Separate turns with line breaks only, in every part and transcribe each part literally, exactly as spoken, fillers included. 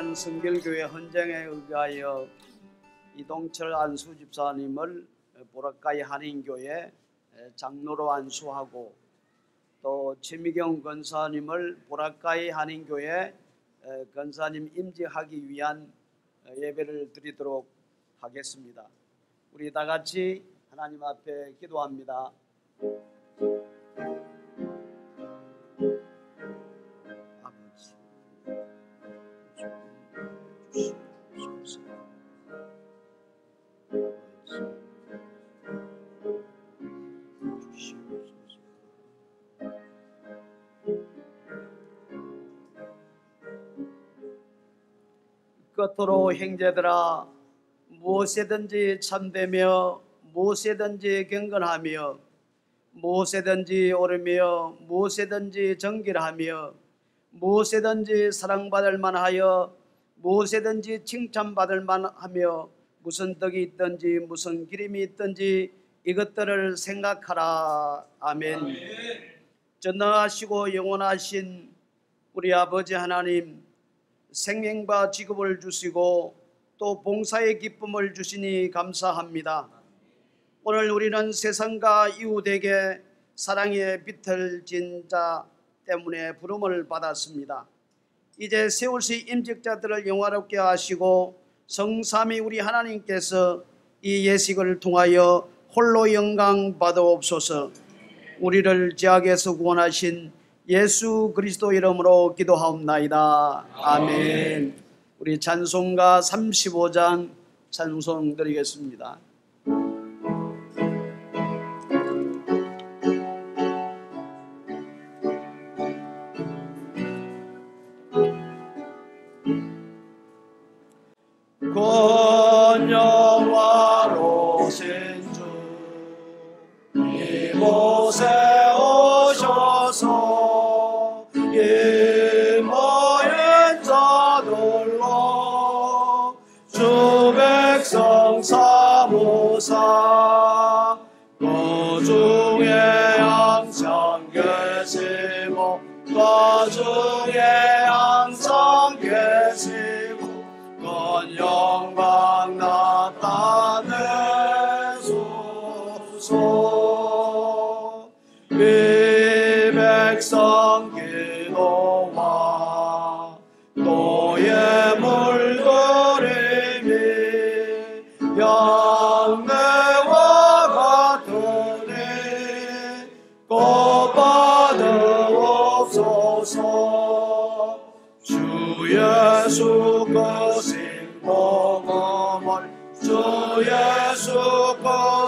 위대한 성결교회 헌정에 의하여 이동철 안수 집사님을 보라카이 한인교회 장로로 안수하고, 또 최미경 권사님을 보라카이 한인교회 권사님 임직하기 위한 예배를 드리도록 하겠습니다. 우리 다 같이 하나님 앞에 기도합니다. 아버지, 주시옵소서. 끝으로 형제들아, 무엇이든지 참되며 무엇이든지 경건하며 무엇이든지 옳으며 무엇이든지 정결하며 무엇이든지 사랑받을 만하여 무엇이든지 칭찬받을 만하며 무슨 덕이 있든지 무슨 기림이 있든지 이것들을 생각하라. 아멘. 아멘. 전능하시고 영원하신 우리 아버지 하나님, 생명과 직업을 주시고 또 봉사의 기쁨을 주시니 감사합니다. 오늘 우리는 세상과 이웃에게 사랑의 빛을 진 자 때문에 부름을 받았습니다. 이제 세월시 임직자들을 영화롭게 하시고 성삼위 우리 하나님께서 이 예식을 통하여 홀로 영광 받아옵소서. 우리를 죄악에서 구원하신 예수 그리스도 이름으로 기도하옵나이다. 아멘. 우리 찬송가 삼십오 장 찬송 드리겠습니다. 권영화로신 주 이곳에 오셔서 이 모인 자들로 주 백성 사모사 그 중에 항상 계시고 그 중에 항상 계시고 그 영광 나타내소서. 이 백성 기도와 또의 물들임이 양내와 같으니 곧 받으옵소서. 주 예수 그 신복음을 주 예수 그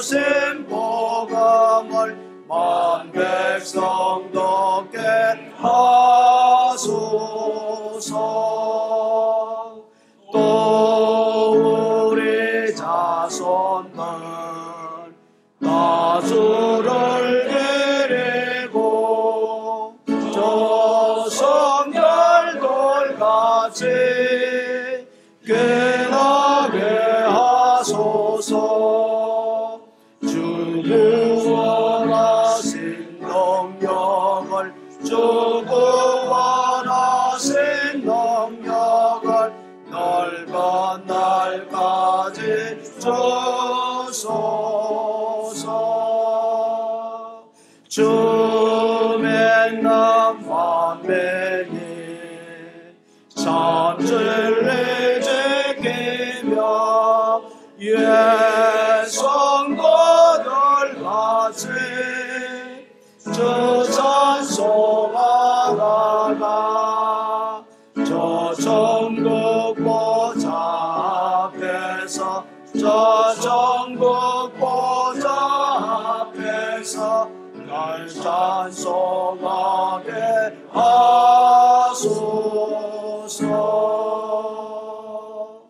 신복음을 만 백성 듣게 하소서. 또 우리 자손들 다 주를 드리고 저 성결들같이 깨나게 하소서. 주 구원하신 능력을 주 구원하신 능력을 넓은 날까지 주소서. 주 맹남 만민이 참 진리 지키며 예 성도들 같이 저 찬송하다가 저 천국 보좌 앞에서 저 천국 보좌 앞에서 날 찬송하게 하소서.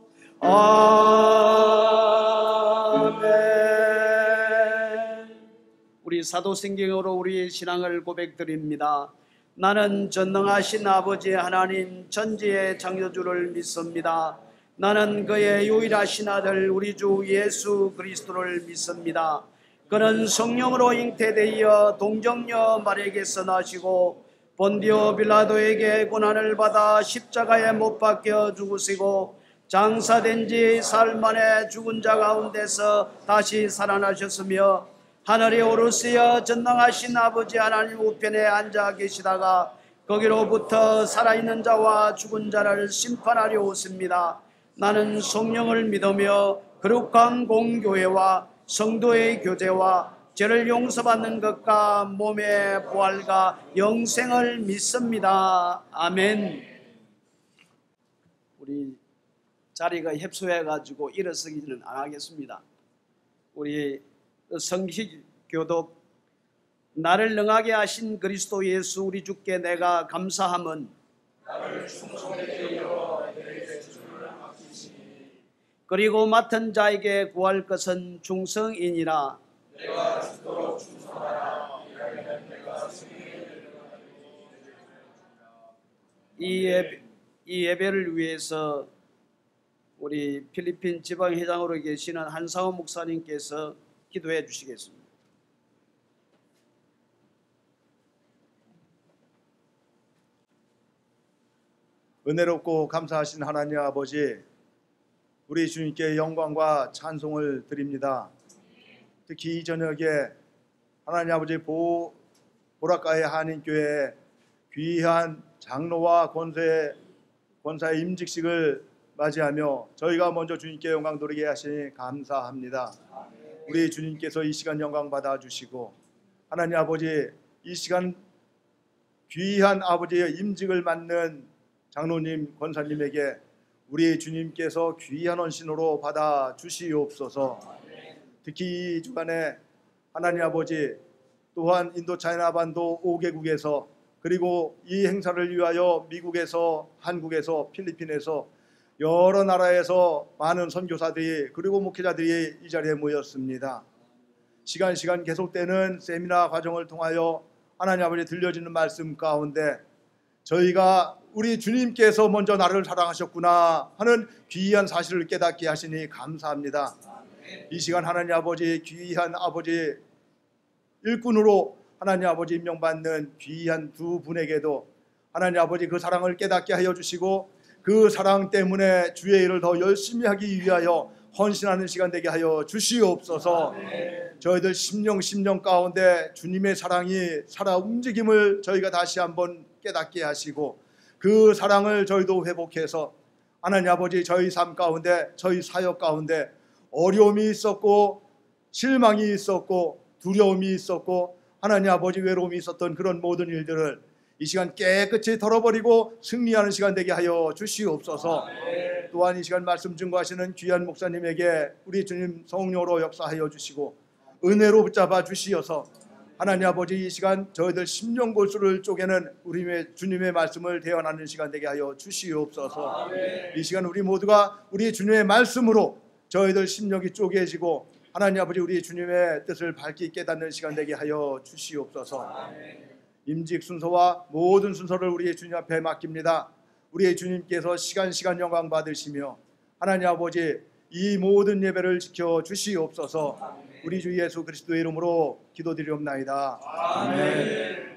아멘. 우리 사도신경으로 우리의 신앙을 고백드립니다. 나는 전능하신 아버지 하나님 천지의 창조주를 믿습니다. 나는 그의 유일하신 아들 우리 주 예수 그리스도를 믿습니다. 그는 성령으로 잉태되어 동정녀 마리아에게서 나시고 본디오 빌라도에게 고난을 받아 십자가에 못 박혀 죽으시고 장사된 지 사흘 만에 죽은 자 가운데서 다시 살아나셨으며 하늘에 오르시어 전능하신 아버지 하나님 우편에 앉아 계시다가 거기로부터 살아있는 자와 죽은 자를 심판하려 오십니다. 나는 성령을 믿으며 거룩한 공교회와 성도의 교제와 죄를 용서받는 것과 몸의 부활과 영생을 믿습니다. 아멘. 우리 자리가 협소해가지고 일어서기는 안 하겠습니다. 우리 성식 교독 나를 능하게 하신 그리스도 예수 우리 주께 내가 감사함은 나를 충성되게 여겨 내게 주를 맡기시니 그리고 맡은 자에게 구할 것은 충성이니라. 내가 죽도록 충성하라. 이라면 내가 승리를 이 예배, 이 예배를 위해서 우리 필리핀 지방회장으로 계시는 한상호 목사님께서 기도해 주시겠습니다.
은혜롭고 감사하신 하나님 아버지, 우리 주님께 영광과 찬송을 드립니다. 특히 이 저녁에 하나님 아버지 보, 보라카의 한인교회 귀한 장로와 권세, 권사의 임직식을 맞이하며 저희가 먼저 주님께 영광 돌리게 하시니 감사합니다. 우리 주님께서 이 시간 영광 받아주시고 하나님 아버지 이 시간 귀한 아버지의 임직을 맡는 장로님, 권사님에게 우리 주님께서 귀한 헌신으로 받아주시옵소서. 특히 이 주간에 하나님 아버지 또한 인도 차이나 반도 오 개국에서 그리고 이 행사를 위하여 미국에서, 한국에서, 필리핀에서 여러 나라에서 많은 선교사들이 그리고 목회자들이 이 자리에 모였습니다. 시간 시간 계속되는 세미나 과정을 통하여 하나님 아버지 들려지는 말씀 가운데 저희가 우리 주님께서 먼저 나를 사랑하셨구나 하는 귀한 사실을 깨닫게 하시니 감사합니다. 이 시간 하나님 아버지 귀한 아버지 일꾼으로 하나님 아버지 임명받는 귀한 두 분에게도 하나님 아버지 그 사랑을 깨닫게 하여 주시고 그 사랑 때문에 주의 일을 더 열심히 하기 위하여 헌신하는 시간 되게 하여 주시옵소서. 저희들 심령 심령 가운데 주님의 사랑이 살아 움직임을 저희가 다시 한번 깨닫게 하시고 그 사랑을 저희도 회복해서 하나님 아버지 저희 삶 가운데 저희 사역 가운데 어려움이 있었고 실망이 있었고 두려움이 있었고 하나님 아버지 외로움이 있었던 그런 모든 일들을 이 시간 깨끗이 털어버리고 승리하는 시간 되게 하여 주시옵소서. 또한 이 시간 말씀 증거하시는 귀한 목사님에게 우리 주님 성령으로 역사하여 주시고 은혜로 붙잡아 주시어서 하나님 아버지 이 시간 저희들 심령 골수를 쪼개는 우리 주님의 말씀을 대언하는 시간 되게 하여 주시옵소서. 이 시간 우리 모두가 우리 주님의 말씀으로 저희들 심령이 쪼개지고 하나님 아버지 우리 주님의 뜻을 밝게 깨닫는 시간 되게 하여 주시옵소서. 임직 순서와 모든 순서를 우리의 주님 앞에 맡깁니다. 우리의 주님께서 시간 시간 영광 받으시며 하나님 아버지 이 모든 예배를 지켜 주시옵소서. 우리 주 예수 그리스도의 이름으로 기도드리옵나이다. 아멘.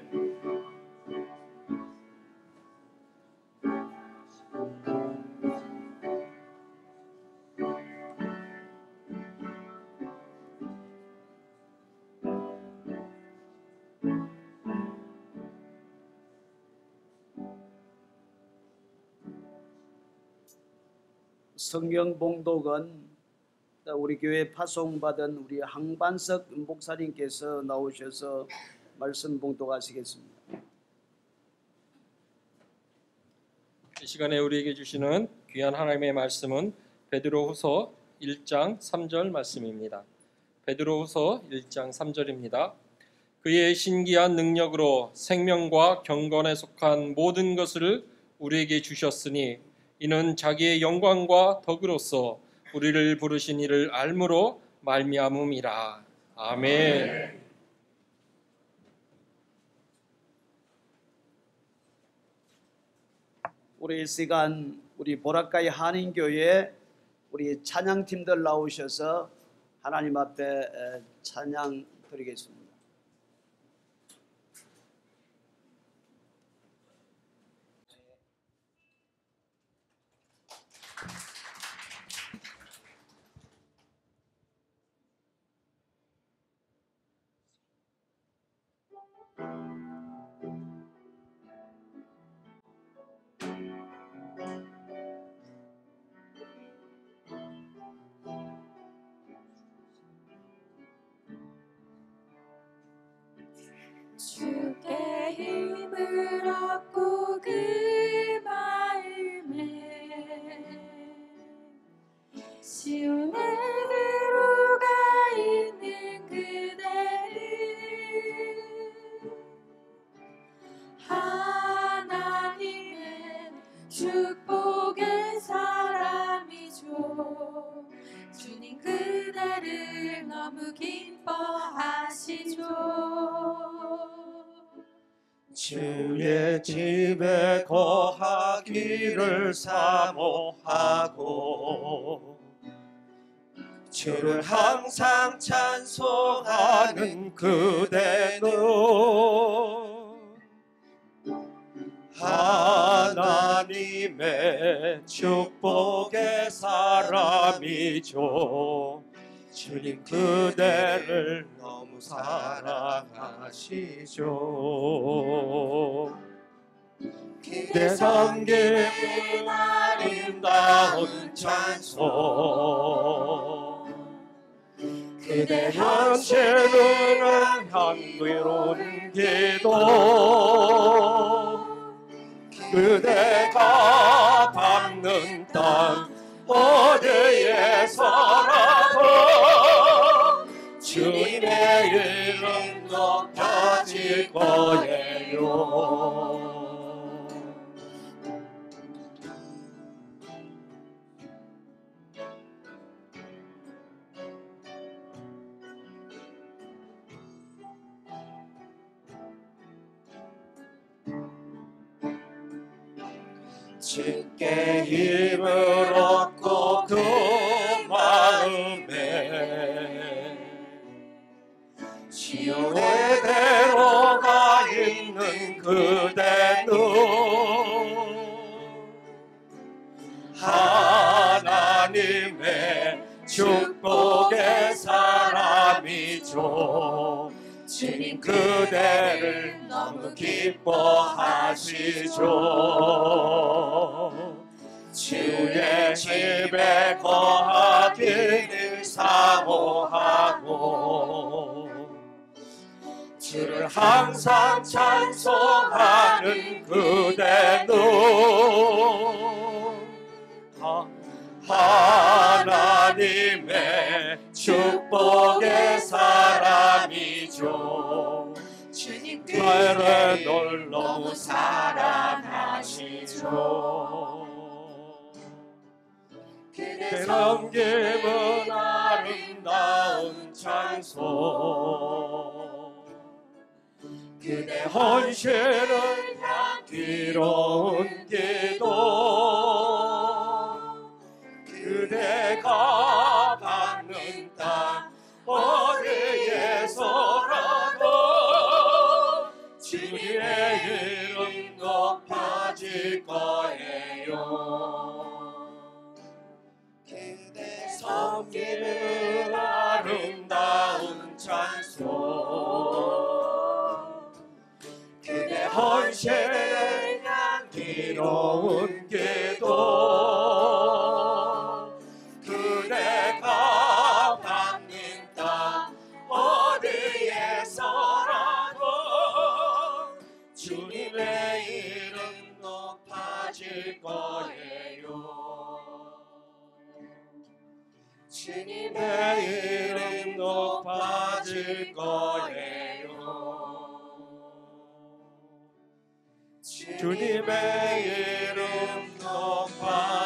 성경 봉독은 우리 교회 파송받은 우리 항반석 목사님께서 나오셔서 말씀 봉독하시겠습니다.
이 시간에 우리에게 주시는 귀한 하나님의 말씀은 베드로후서 일 장 삼 절 말씀입니다. 베드로후서 일 장 삼 절입니다. 그의 신기한 능력으로 생명과 경건에 속한 모든 것을 우리에게 주셨으니 이는 자기의 영광과 덕으로서 우리를 부르신 이를 알므로 말미암음이라. 아멘.
우리 이 시간 우리 보라카이 한인교회 우리 찬양팀들 나오셔서 하나님 앞에 찬양 드리겠습니다.
기뻐하시죠.
주의 집에 거하기를 사모하고 주를 항상 찬송하는 그대는 하나님의 축복의 사람이죠. 주님 그대를 너무 사랑하시죠. 그대 섬기는 아름다운 찬송, 그대 현실은 향기로운 기도, 그대가 밟는 땅 어디에서라도 주님의 이름 높아질 거예요. 주께 힘을 얻고 그 마음에 시온의 대로가 있는 그대는 하나님의 축복의 사람이죠. 주님 그대를 너무 기뻐하시죠. 주의 집에 거하기를 사모하고 주를 항상 찬송하는 그대는 하나님의 축복의 사람이죠.
주님
그대를 널 너무 사랑하시죠. 그대 섬김은 아름다운 찬송, 그대 헌신은 향기로운 기도, 그대가 받는 땅 어디에서라도 주님의 이름 높아질 거예요. 그대 섬기는 아름다운 찬송, 그대 헌신의 향기로운 기도, 그대가 받는 땅 어디에서라도 주님의 이름 높아질 거예요. 주님의 이름 높아질 거예요. 주님의 이름 높아질